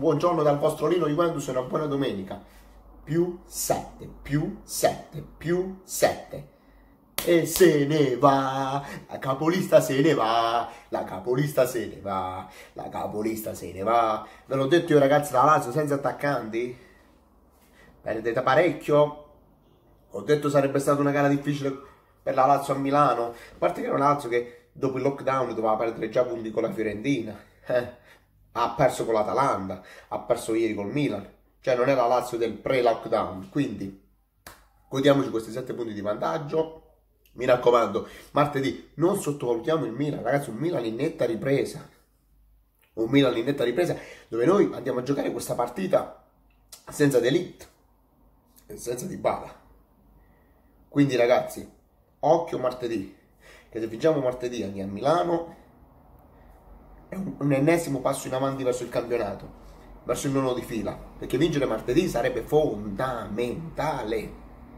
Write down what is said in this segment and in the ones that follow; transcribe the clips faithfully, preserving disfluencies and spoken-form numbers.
buongiorno dal vostro Lino Juventus e una buona domenica. Più sette, più sette, più sette. E se ne va, la capolista se ne va, la capolista se ne va, la capolista se ne va. Ve l'ho detto io ragazzi, la Lazio senza attaccanti perdete parecchio. Ho detto sarebbe stata una gara difficile per la Lazio a Milano, a parte che era una Lazio che dopo il lockdown doveva perdere già punti con la Fiorentina, eh, ha perso con l'Atalanta, ha perso ieri col Milan, cioè non è la Lazio del pre-lockdown, quindi godiamoci questi sette punti di vantaggio. Mi raccomando, martedì non sottovalutiamo il Milan, ragazzi, un Milan in netta ripresa, un Milan in netta ripresa dove noi andiamo a giocare questa partita senza De Ligt e senza Dybala. Quindi ragazzi, occhio martedì, che se vinciamo martedì andiamo a Milano, è un, un ennesimo passo in avanti verso il campionato, verso il nono di fila, perché vincere martedì sarebbe fondamentale.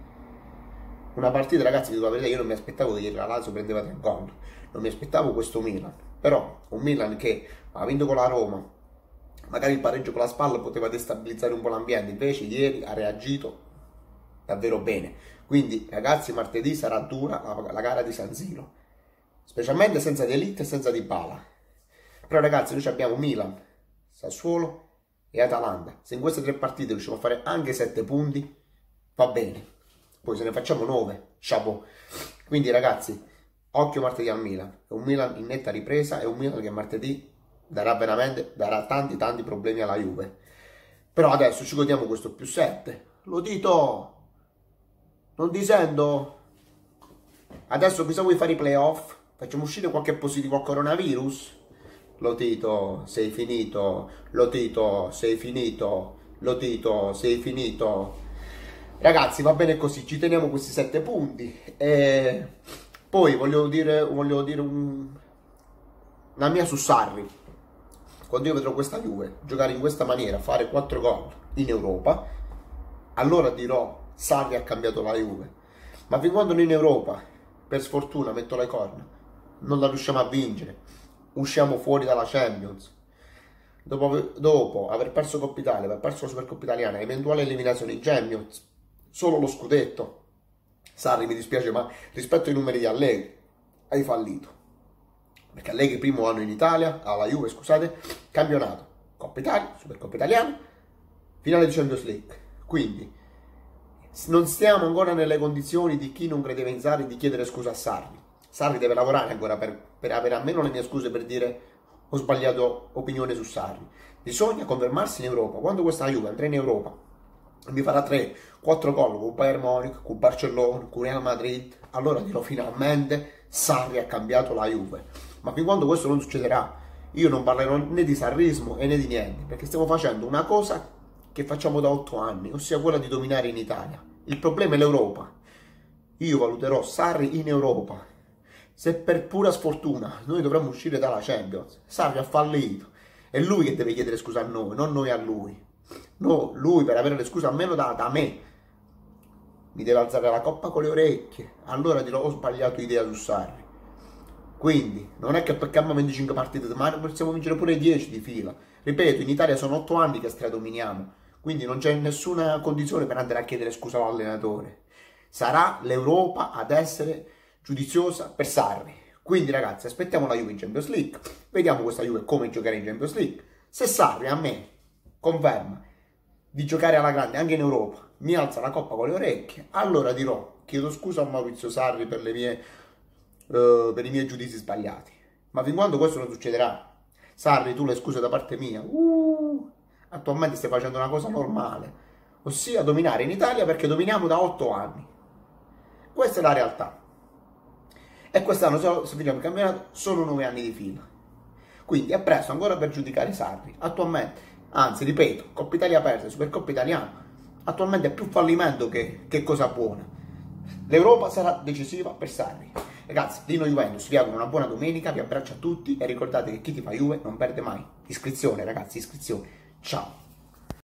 Una partita, ragazzi, vi dico la verità, io non mi aspettavo che la Lazio prendeva tre gol, non mi aspettavo questo Milan, però un Milan che ha vinto con la Roma, magari il pareggio con la spalla poteva destabilizzare un po' l'ambiente, invece ieri ha reagito davvero bene. Quindi ragazzi, martedì sarà dura la, la gara di San Siro, specialmente senza De Ligt e senza Dybala. Però ragazzi, noi abbiamo Milan, Sassuolo e Atalanta. Se in queste tre partite riusciamo a fare anche sette punti, va bene. Poi se ne facciamo nove, chapeau. Quindi ragazzi, occhio martedì al Milan. È un Milan in netta ripresa, è un Milan che martedì darà veramente, darà tanti tanti problemi alla Juve. Però adesso ci godiamo questo più sette. Lo dito, non ti sento. Adesso cosa vuoi fare i playoff? Facciamo uscire qualche positivo al coronavirus? Lotito, sei finito. Lotito, sei finito. Lotito, sei finito. Ragazzi, va bene così, ci teniamo questi sette punti. E poi voglio dire, voglio dire un... la mia su Sarri. Quando io vedrò questa Juve giocare in questa maniera, fare quattro gol in Europa, allora dirò Sarri ha cambiato la Juve. Ma fin quando noi in Europa, per sfortuna, metto le corna, non la riusciamo a vincere, usciamo fuori dalla Champions, dopo, dopo aver perso Coppa Italia, aver perso la Supercoppa Italiana, eventuale eliminazione in Champions, solo lo scudetto, Sarri mi dispiace, ma rispetto ai numeri di Allegri hai fallito, perché Allegri primo anno in Italia, alla Juve scusate, campionato, Coppa Italia, Supercoppa Italiana, finale di Champions League. Quindi non stiamo ancora nelle condizioni di chi non credeva in Sarri di chiedere scusa a Sarri. Sarri deve lavorare ancora per, per avere almeno le mie scuse per dire ho sbagliato opinione su Sarri. Bisogna confermarsi in Europa. Quando questa Juve andrà in Europa mi farà tre quattro gol con Bayern Monaco, con Barcellona, con Real Madrid, allora dirò finalmente Sarri ha cambiato la Juve. Ma fin quando questo non succederà, io non parlerò né di sarrismo e né di niente, perché stiamo facendo una cosa che facciamo da otto anni, ossia quella di dominare in Italia. Il problema è l'Europa. Io valuterò Sarri in Europa. Se per pura sfortuna noi dovremmo uscire dalla Champions, Sarri ha fallito. È lui che deve chiedere scusa a noi, non noi a lui. No, lui per avere le scuse almeno da, da me mi deve alzare la coppa con le orecchie. Allora dirò ho sbagliato idea su Sarri. Quindi non è che perché venticinque partite, ma possiamo vincere pure dieci di fila. Ripeto, in Italia sono otto anni che stradominiamo, quindi non c'è nessuna condizione per andare a chiedere scusa all'allenatore. Sarà l'Europa ad essere giudiziosa per Sarri. Quindi ragazzi, aspettiamo la Juve in Champions League, vediamo questa Juve come giocare in Champions League. Se Sarri a me conferma di giocare alla grande anche in Europa, mi alza la coppa con le orecchie, allora dirò chiedo scusa a Maurizio Sarri per, le mie, uh, per i miei giudizi sbagliati. Ma fin quando questo non succederà, Sarri, tu le scuse da parte mia, uh, attualmente stai facendo una cosa normale, ossia dominare in Italia perché dominiamo da otto anni. Questa è la realtà. E quest'anno, se finiamo il campionato, sono nove anni di fila. Quindi è presto ancora per giudicare Sarri. Attualmente, anzi, ripeto, Coppa Italia persa, Supercoppa Italiana, attualmente è più fallimento che, che cosa buona. L'Europa sarà decisiva per Sarri. Ragazzi, Lino Juventus vi auguro una buona domenica, vi abbraccio a tutti e ricordate che chi ti fa Juve non perde mai. Iscrizione ragazzi, iscrizione. Ciao.